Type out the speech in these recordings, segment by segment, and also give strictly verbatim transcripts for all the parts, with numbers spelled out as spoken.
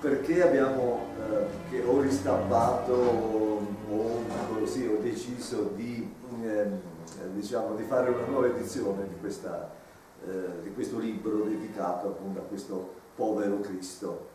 perché abbiamo eh, che ho ristampato o così ho deciso di, eh, diciamo, di fare una nuova edizione di, questa, eh, di questo libro dedicato appunto a questo povero Cristo.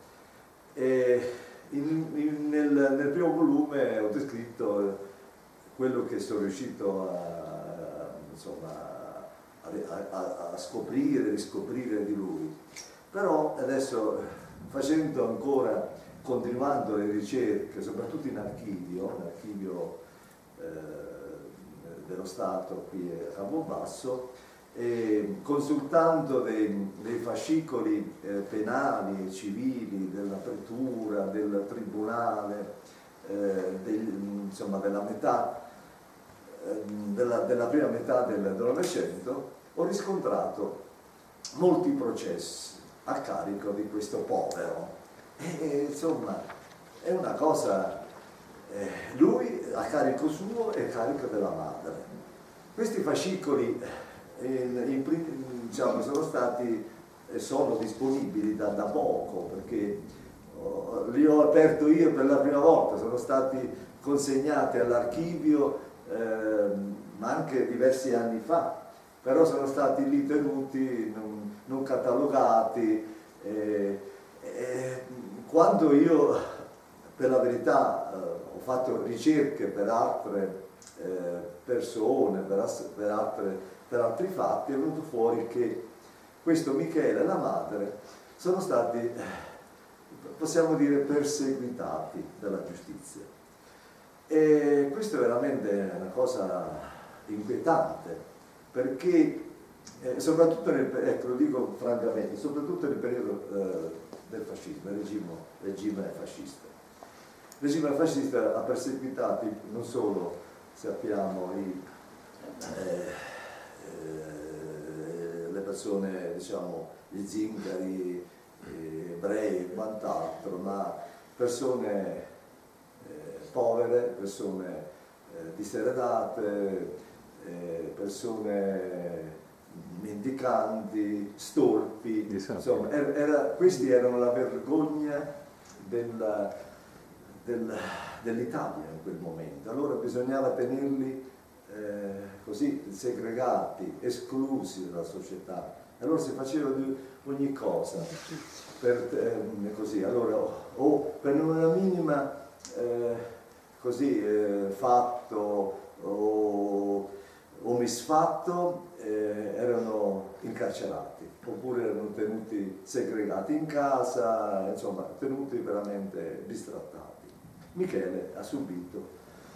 E in, in, nel, nel primo volume ho descritto quello che sono riuscito a, insomma, a, a, a scoprire, riscoprire di lui. Però adesso, facendo ancora, continuando le ricerche, soprattutto in archivio, in archivio eh, dello Stato qui a Campobasso, e consultando dei, dei fascicoli eh, penali e civili della pretura, del tribunale, eh, del, insomma della metà, eh, della, della prima metà del Novecento, ho riscontrato molti processi a carico di questo povero. E, insomma, è una cosa, eh, lui a carico suo e a carico della madre. Questi fascicoli In, in, diciamo, sono stati e sono disponibili da, da poco, perché oh, li ho aperto io per la prima volta, sono stati consegnati all'archivio eh, ma anche diversi anni fa, però sono stati lì tenuti, non, non catalogati. Eh, eh, quando io, per la verità, eh, ho fatto ricerche per altre eh, persone, per, per altre per altri fatti, è venuto fuori che questo Michele e la madre sono stati, possiamo dire, perseguitati dalla giustizia. E questo è veramente una cosa inquietante, perché eh, soprattutto nel, ecco, lo dico francamente, soprattutto nel periodo eh, del fascismo, il regime, regime fascista. Il regime fascista ha perseguitato non solo, sappiamo, i eh, le persone, diciamo, gli zingari, ebrei e quant'altro, ma persone eh, povere, persone eh, diseredate, eh, persone mendicanti, storpi, insomma, era, era, questi erano la vergogna della, del, dell'Italia in quel momento. Allora bisognava tenerli Eh, così segregati, esclusi dalla società. Allora si faceva di ogni cosa per, eh, così, allora, o, o per una minima eh, così, eh, fatto o, o misfatto eh, erano incarcerati, oppure erano tenuti segregati in casa, insomma tenuti veramente bistrattati. Michele ha subito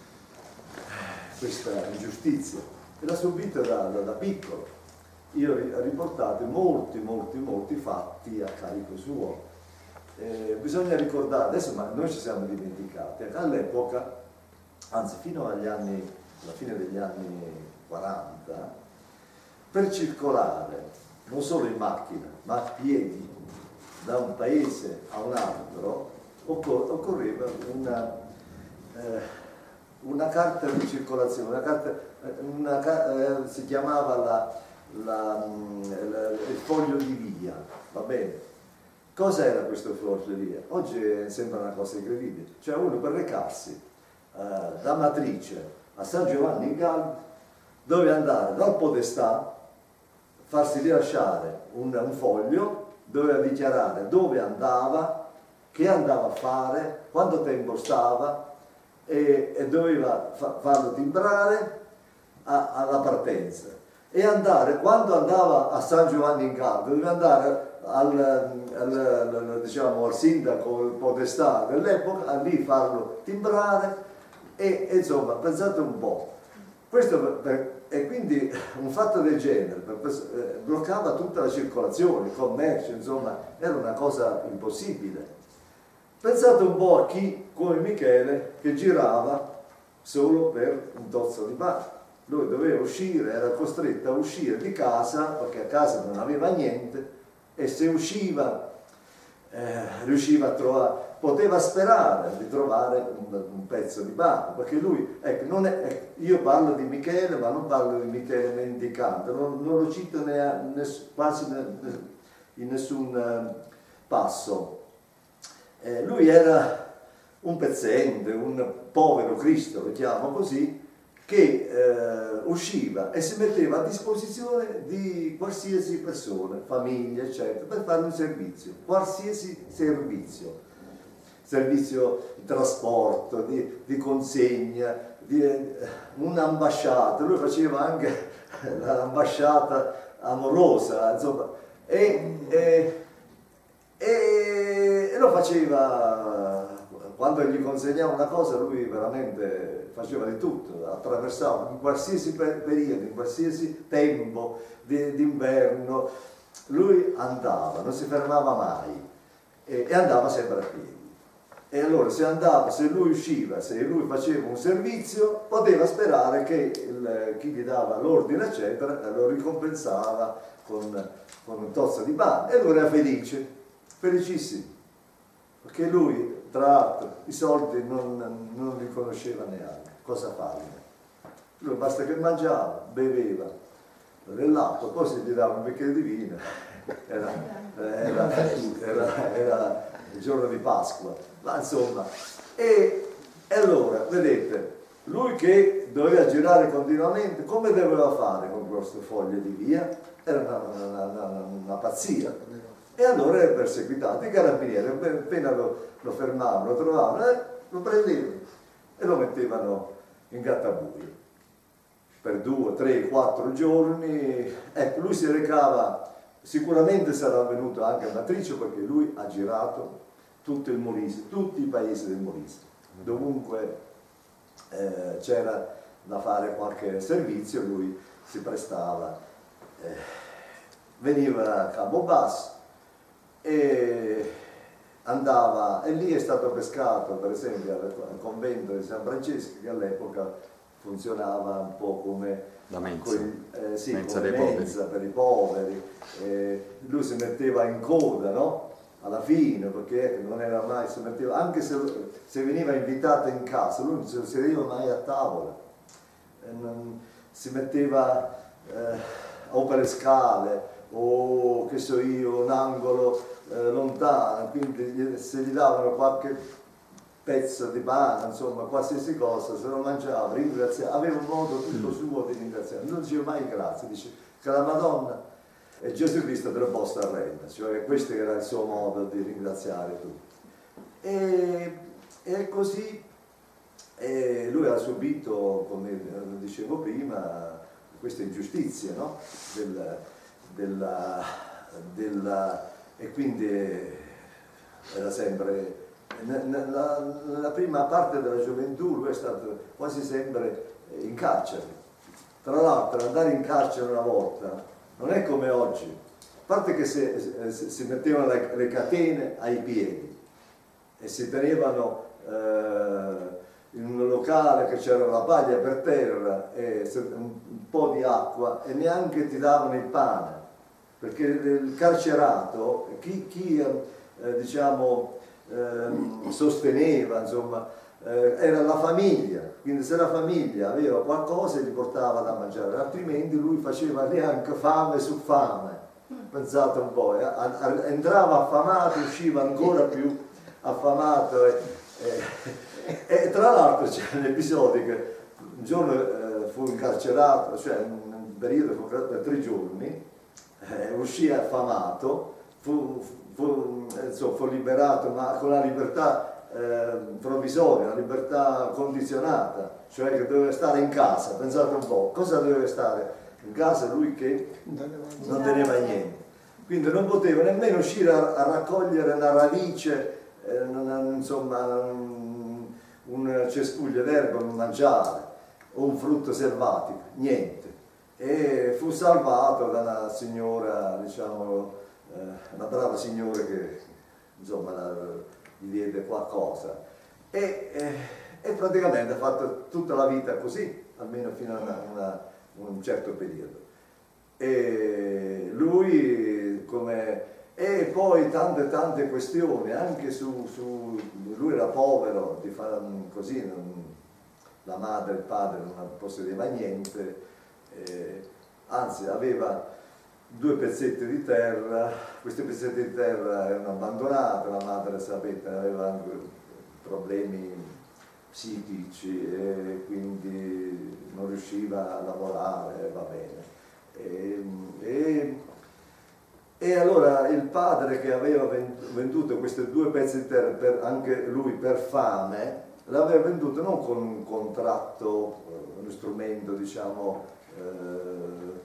questa ingiustizia e l'ha subita da, da, da piccolo. Io ho riportato molti, molti, molti fatti a carico suo. Eh, bisogna ricordare, adesso ma noi ci siamo dimenticati, all'epoca, anzi fino agli anni, alla fine degli anni quaranta, per circolare, non solo in macchina, ma a piedi, da un paese a un altro, occor occorreva una... Eh, una carta di circolazione, una carta, una, eh, si chiamava la, la, la, il foglio di via, va bene? Cosa era questo foglio di via? Oggi sembra una cosa incredibile, cioè uno per recarsi eh, da Matrice a San Giovanni in Galli dove andare dal podestà, farsi rilasciare un, un foglio, doveva dichiarare dove andava, che andava a fare, quanto tempo stava, E, e doveva fa, farlo timbrare a, alla partenza e andare, quando andava a San Giovanni in Galli, doveva andare al, al, al, diciamo, al sindaco, il podestà dell'epoca, a lì farlo timbrare e, e insomma, pensate un po'. Questo per, per, e quindi un fatto del genere per, per, eh, bloccava tutta la circolazione, il commercio, insomma, era una cosa impossibile. Pensate un po' a chi, come Michele, che girava solo per un tozzo di pane. Lui doveva uscire, era costretto a uscire di casa, perché a casa non aveva niente, e se usciva, eh, riusciva a trovare, poteva sperare di trovare un, un pezzo di pane, perché lui, ecco, non è, ecco, io parlo di Michele, ma non parlo di Michele mendicante, non, non lo cito ne, ne, quasi ne, in nessun uh, passo. eh, lui era un pezzente, un povero Cristo, lo chiamo così, che eh, usciva e si metteva a disposizione di qualsiasi persona, famiglia, eccetera, per fare un servizio, qualsiasi servizio, servizio di trasporto, di, di consegna, di eh, un'ambasciata, lui faceva anche l'ambasciata amorosa, insomma, e, e, e, e lo faceva. Quando gli consegnava una cosa lui veramente faceva di tutto, attraversava in qualsiasi periodo, in qualsiasi tempo d'inverno, lui andava, non si fermava mai e, e andava sempre a piedi. E allora se andava, se lui usciva, se lui faceva un servizio, poteva sperare che il, chi gli dava l'ordine eccetera lo ricompensava con, con un tozzo di pane e lui era felice, felicissimo, perché lui tra l'altro i soldi non, non li conosceva neanche, cosa farne. Lui basta che mangiava, beveva dell'acqua, poi se gli dava un bicchiere di vino, era, era, era, era il giorno di Pasqua, ma insomma, e, e allora, vedete, lui che doveva girare continuamente, come doveva fare con questo foglio di via? Era una, una, una, una pazzia. E allora è perseguitato, i carabinieri appena lo, lo fermavano, lo trovavano, eh, lo prendevano e lo mettevano in gattabuio per due, tre, quattro giorni. Ecco, lui si recava, sicuramente sarà venuto anche a Matrice perché lui ha girato tutto il Molise, tutti i paesi del Molise, dovunque eh, c'era da fare qualche servizio lui si prestava, eh, veniva a Campobasso e andava, e lì è stato pescato per esempio al convento di San Francesco, che all'epoca funzionava un po' come la mensa, quel, eh, sì, mensa, come dei mensa per i poveri. Eh, lui si metteva in coda, no? Alla fine, perché non era mai, si metteva, anche se, se veniva invitato in casa, lui non si sedeva mai a tavola, eh, non, si metteva eh, o per le scale o che so io, un angolo eh, lontano, quindi se gli davano qualche pezzo di pane, insomma, qualsiasi cosa, se lo mangiava, ringraziava, aveva un modo tutto suo di ringraziare, non diceva mai grazie, dice che la Madonna e Gesù Cristo te lo possa arrendere, cioè questo era il suo modo di ringraziare tutti. E, e così e lui ha subito, come dicevo prima, queste ingiustizie, no? Del, della, della, e quindi era sempre nella, nella prima parte della gioventù lui è stato quasi sempre in carcere. Tra l'altro andare in carcere una volta non è come oggi, a parte che si, si, si mettevano le, le catene ai piedi e si tenevano eh, in un locale che c'era la paglia per terra e un po' di acqua e neanche ti davano il pane, perché il carcerato, chi, chi eh, diciamo eh, sosteneva, insomma, eh, era la famiglia, quindi se la famiglia aveva qualcosa gli portava da mangiare, altrimenti lui faceva neanche fame su fame, pensate un po', eh, entrava affamato, usciva ancora più affamato e, e, e tra l'altro c'è un episodio che un giorno eh, fu incarcerato, cioè un periodo fu per tre giorni, eh, uscì affamato, fu, fu, insomma, fu liberato ma con la libertà eh, provvisoria, una libertà condizionata, cioè che doveva stare in casa, pensate un po', cosa doveva stare in casa lui che non teneva niente, quindi non poteva nemmeno uscire a, a raccogliere una radice, eh, non, insomma, un, un cespuglio d'erba per mangiare o un frutto selvatico, niente. E fu salvato da una signora, diciamo, eh, una brava signora che insomma la, gli diede qualcosa e, e, e praticamente ha fatto tutta la vita così, almeno fino a una, una, un certo periodo. E lui come... E poi tante tante questioni, anche su, su lui era povero, di fare così, non, la madre e il padre non possedeva niente, eh, anzi aveva due pezzetti di terra. Questi pezzetti di terra erano abbandonati, la madre, sapete, aveva anche problemi psichici e quindi non riusciva a lavorare, va bene. E, e, e allora il padre, che aveva venduto questi due pezzi di terra, per, anche lui per fame, l'aveva venduto non con un contratto, uno strumento diciamo eh,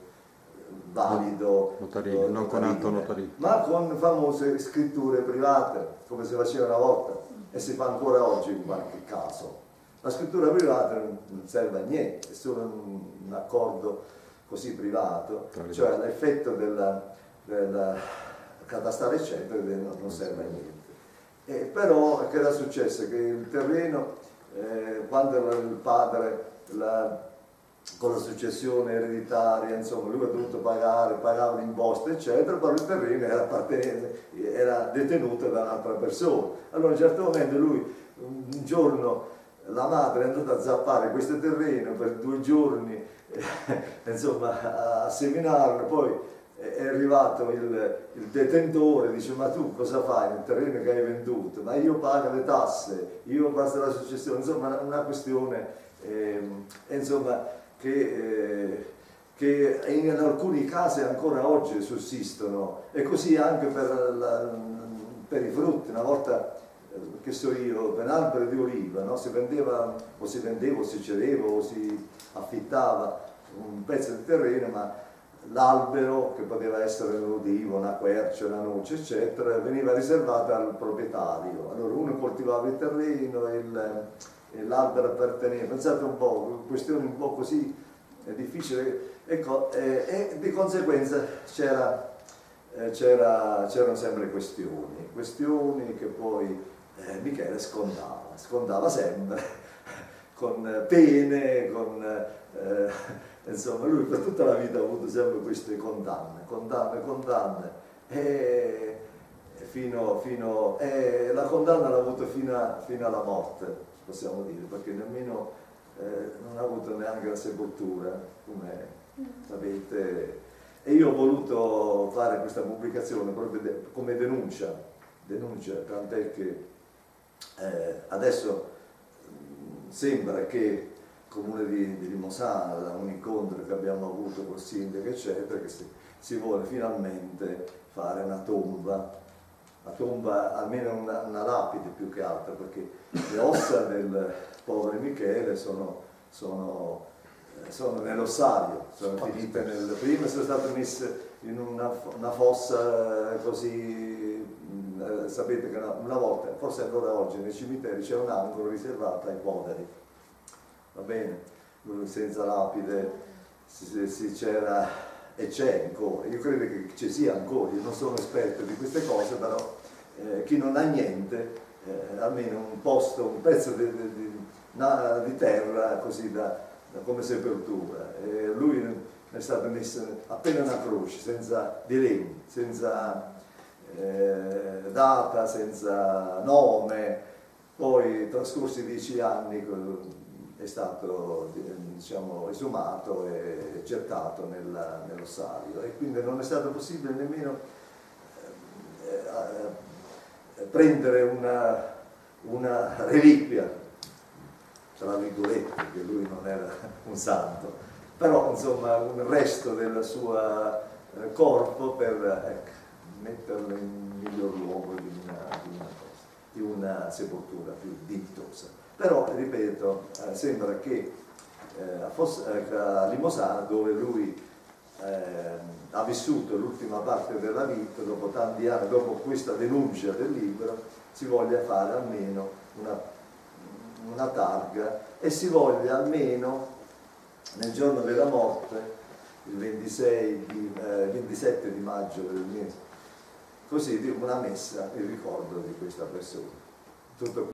valido, notarile, non con atto notarile, ma con famose scritture private, come si faceva una volta e si fa ancora oggi in qualche caso. La scrittura privata non serve a niente, è solo un, un accordo così privato, cioè l'effetto della, della catastale eccetera non serve a niente. E però che era successo? Che il terreno, eh, quando il padre la, con la successione ereditaria, insomma, lui ha dovuto pagare, pagava l'imposta eccetera, però il terreno era, era detenuto da un'altra persona. Allora a un certo momento lui, un giorno, la madre è andata a zappare questo terreno per due giorni, eh, insomma, a seminarlo, poi è arrivato il, il detentore, dice: ma tu cosa fai nel terreno che hai venduto? Ma io pago le tasse, io passo la successione, insomma una questione eh, insomma, che, eh, che in alcuni casi ancora oggi sussistono, e così anche per, la, per i frutti. Una volta, che so io, per alberi di oliva, no? si vendeva o si vendeva o si cedeva o si affittava un pezzo di terreno, ma l'albero, che poteva essere l'olivo, una quercia, una noce eccetera, veniva riservato al proprietario. Allora uno coltivava il terreno e l'albero apparteneva. Pensate un po', questione un po' così è difficile, ecco, e, e di conseguenza c'era c'erano sempre questioni, questioni che poi eh, Michele scondava, scondava sempre, con pene, con, eh, insomma lui per tutta la vita ha avuto sempre queste condanne, condanne, condanne, e fino, fino, e la condanna l'ha avuto fino, a, fino alla morte, possiamo dire, perché nemmeno, eh, non ha avuto neanche la sepoltura, come sapete. E io ho voluto fare questa pubblicazione proprio de come denuncia, denuncia, tant'è che eh, adesso mh, sembra che il comune di, di Limosana, da un incontro che abbiamo avuto col sindaco eccetera, che si, si vuole finalmente fare una tomba, una tomba, almeno una, una lapide più che altro, perché le ossa del povero Michele sono, sono sono nell'ossario, sono finite nel, prima sono state messe in una, una fossa così, eh, sapete che una, una volta, forse ancora oggi nei cimiteri c'è un angolo riservato ai poveri, va bene, senza lapide, si, si c'era e c'è ancora, io credo che ci sia ancora, io non sono esperto di queste cose, però eh, chi non ha niente, eh, almeno un posto, un pezzo di, di, di, di terra così da come sepoltura, e lui è stato messo appena una croce, senza di legno, senza eh, data, senza nome. Poi trascorsi dieci anni è stato, diciamo, esumato e gettato nella, nell'ossario, e quindi non è stato possibile nemmeno eh, prendere una, una reliquia, tra virgolette, che lui non era un santo, però insomma un resto del suo eh, corpo per ecco, metterlo in miglior luogo di una, di una, cosa, di una sepoltura più dignitosa. Però, ripeto, eh, sembra che eh, a, Foss eh, a Limosana, dove lui eh, ha vissuto l'ultima parte della vita, dopo tanti anni, dopo questa denuncia del libro, si voglia fare almeno una una targa e si voglia almeno nel giorno della morte, il ventisei di, eh, ventisette di maggio del mese, così una messa in ricordo di questa persona. Tutto